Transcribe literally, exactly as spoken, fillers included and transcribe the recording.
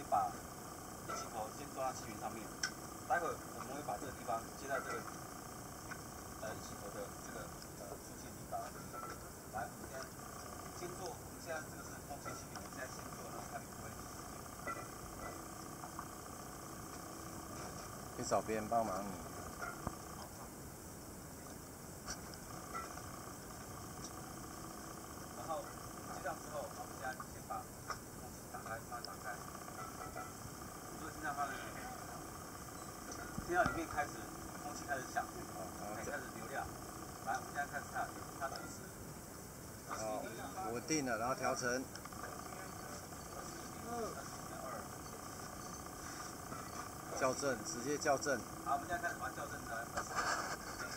把引气头先装到气源上面，待会我们会把这个地方接到这个呃引气头的这个呃出气地方。来，我们先先做，我们现在这个是空气气瓶，我们现在先做，然后看你会。 去找别人帮忙你。 然后接上之后，我们现在先把空气打开，慢慢打开。你说听到发的，听到里面开始空气开始响，哎，开始流量。来，我们现在开始看，它的是哦，稳定了，然后调成校正，直接校正。 好，我们现在开始把它校正成二十。